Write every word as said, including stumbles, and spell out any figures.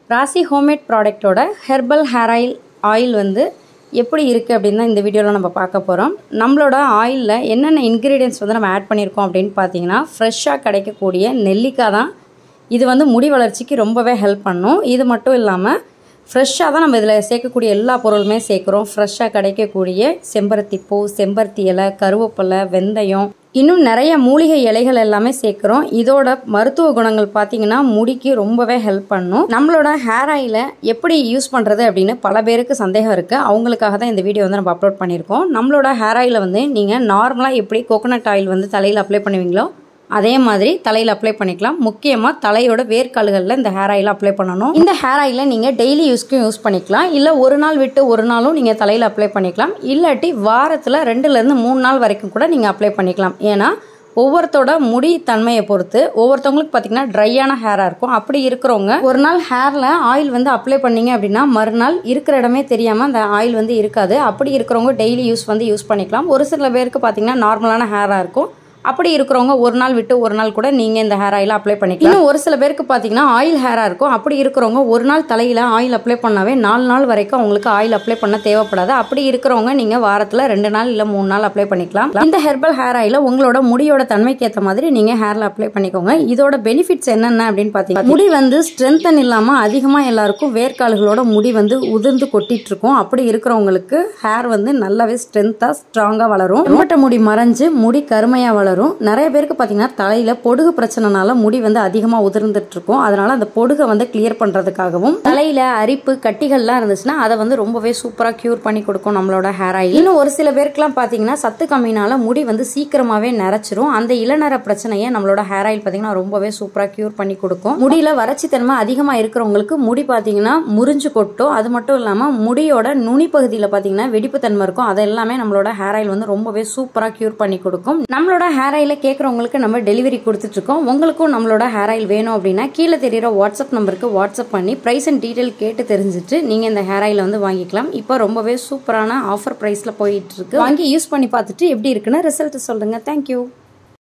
ராசி ஹோம்மேட் ப்ராடக்ட்டோட herbal hair oil oil வந்து எப்படி இருக்குது அப்படின்னு தான் இந்த வீடியோவில் நம்ம பார்க்க போகிறோம். நம்மளோட ஆயிலில் என்னென்ன இன்க்ரீடியன்ட்ஸ் வந்து நம்ம ஆட் பண்ணியிருக்கோம் அப்படின்னு பார்த்தீங்கன்னா, ஃப்ரெஷ்ஷாக கிடைக்கக்கூடிய நெல்லிக்காய் தான். இது வந்து முடி வளர்ச்சிக்கு ரொம்பவே ஹெல்ப் பண்ணும். இது மட்டும் இல்லாமல் ஃப்ரெஷ்ஷாக தான் நம்ம இதில் சேர்க்கக்கூடிய எல்லா பொருளுமே சேர்க்குறோம். ஃப்ரெஷ்ஷாக கிடைக்கக்கூடிய செம்பருத்தி பூ, செம்பருத்தி இலை, கருவேப்பிலை, வெந்தயம், இன்னும் நிறைய மூலிகை இலைகள் எல்லாமே சேர்க்குறோம். இதோட மருத்துவ குணங்கள் பார்த்தீங்கன்னா முடிக்கு ரொம்பவே ஹெல்ப் பண்ணும். நம்மளோட ஹேர் ஆயிலை எப்படி யூஸ் பண்ணுறது அப்படின்னு பல பேருக்கு சந்தேகம் இருக்குது. அவங்களுக்காக தான் இந்த வீடியோ வந்து நம்ம அப்லோட் பண்ணியிருக்கோம். நம்மளோட ஹேர் ஆயிலை வந்து நீங்கள் நார்மலாக எப்படி கோகோனட் ஆயில் வந்து தலையில் அப்ளை பண்ணுவீங்களோ அதே மாதிரி தலையில் அப்ளை பண்ணிக்கலாம். முக்கியமாக தலையோட வேர்க்கால்களில் இந்த ஹேர் ஆயிலை அப்ளை பண்ணணும். இந்த ஹேர் ஆயிலை நீங்கள் டெய்லி யூஸ்க்கும் யூஸ் பண்ணிக்கலாம். இல்லை ஒரு நாள் விட்டு ஒரு நாளும் நீங்கள் தலையில் அப்ளை பண்ணிக்கலாம். இல்லாட்டி வாரத்தில் ரெண்டுலேருந்து மூணு நாள் வரைக்கும் கூட நீங்கள் அப்ளை பண்ணிக்கலாம். ஏன்னா ஒவ்வொருத்தோட முடி தன்மையை பொறுத்து ஒவ்வொருத்தவங்களுக்கு பார்த்தீங்கன்னா ட்ரையான ஹேராக இருக்கும். அப்படி இருக்கிறவங்க ஒரு நாள் ஹேரில் ஆயில் வந்து அப்ளை பண்ணிங்க அப்படின்னா மறுநாள் இருக்கிற இடமே தெரியாமல் அந்த ஆயில் வந்து இருக்காது. அப்படி இருக்கிறவங்க டெய்லி யூஸ் வந்து யூஸ் பண்ணிக்கலாம். ஒரு சில பேருக்கு பார்த்தீங்கன்னா நார்மலான ஹேராக இருக்கும். அப்படி இருக்கிறவங்க ஒரு நாள் விட்டு ஒரு நாள் கூட நீங்கள் இந்த ஹேர் ஆயில் அப்ளை பண்ணிக்கலாம். இன்னும் ஒரு சில பேருக்கு பார்த்தீங்கன்னா ஆயில் ஹேராக இருக்கும். அப்படி இருக்கிறவங்க ஒரு நாள் தலையில் ஆயில் அப்ளை பண்ணாவே நாலு நாள் வரைக்கும் அவங்களுக்கு ஆயில் அப்ளை பண்ண தேவைப்படாது. அப்படி இருக்கிறவங்க நீங்கள் வாரத்தில் ரெண்டு நாள் இல்லை மூணு நாள் அப்ளை பண்ணிக்கலாம். இந்த ஹெர்பல் ஹேர் ஆயிலை உங்களோட முடியோட தன்மைக்கு ஏற்ற மாதிரி நீங்கள் ஹேரில் அப்ளை பண்ணிக்கோங்க. இதோட பெனிஃபிட்ஸ் என்னென்ன அப்படின்னு பார்த்தீங்கன்னா, முடி வந்து ஸ்ட்ரென்தன் இல்லாமல் அதிகமாக எல்லாருக்கும் வேர்க்கால்களோட முடி வந்து உதிர்ந்து கொட்டிட்டு இருக்கும். அப்படி இருக்கிறவங்களுக்கு ஹேர் வந்து நல்லாவே ஸ்ட்ரென்த்தாக ஸ்ட்ராங்காக வளரும். வெம்பட்ட முடி மறைஞ்சு முடி கருமையாக வளரும். நிறைய பேருக்கு பார்த்தீங்கன்னா தலையில பொடுகு பிரச்சனைனால முடி வந்து அதிகமாக உதிர்ந்துட்டு இருக்கும். அதனால அந்த பொடுகை வந்து கிளியர் பண்றதுக்காகவும் தலையில அரிப்பு கட்டிகள்லாம் இருந்துச்சுன்னா அதை வந்து ரொம்பவே சூப்பரா கியூர் பண்ணி கொடுக்கும் நம்மளோட ஹேர் ஆயில். இன்னும் ஒரு சில பேருக்குலாம் பார்த்தீங்கன்னா சத்து கம்மினால முடி வந்து சீக்கிரமாவே நரைச்சிரும். அந்த இளநர பிரச்சனையை நம்மளோட ஹேர் ஆயில் பார்த்தீங்கன்னா ரொம்பவே சூப்பரா கியூர் பண்ணி கொடுக்கும். முடியில வறட்சி தன்மை அதிகமாக இருக்கிறவங்களுக்கு முடி பார்த்தீங்கன்னா முறிஞ்சு கொட்டும். அது மட்டும் இல்லாம முடியோட நுனி பகுதியில் பார்த்தீங்கன்னா வெடிப்பு தன்மை இருக்கும். அது எல்லாமே நம்மளோட ஹேர் ஆயில் வந்து ரொம்பவே சூப்பரா கியூர் பண்ணி கொடுக்கும். நம்மளோட ஹேர் ஆயில கேட்குறவங்களுக்கு நம்ம டெலிவரி கொடுத்துட்டு இருக்கோம். உங்களுக்கும் நம்மளோட ஹேர் ஆயில் வேணும் அப்படின்னா கீழே தெரியுற வாட்ஸ்அப் நம்பருக்கு வாட்ஸ்அப் பண்ணி பிரைஸ் அண்ட் டீடைல் கேட்டு தெரிஞ்சுட்டு நீங்க இந்த ஹேர் ஆயில வந்து வாங்கிக்கலாம். இப்போ ரொம்பவே சூப்பரான ஆஃபர் பிரைஸ்ல போயிட்டு இருக்கு. வாங்கி யூஸ் பண்ணி பார்த்துட்டு எப்படி இருக்குன்னு ரிசல்ட் சொல்லுங்க. தேங்க்யூ.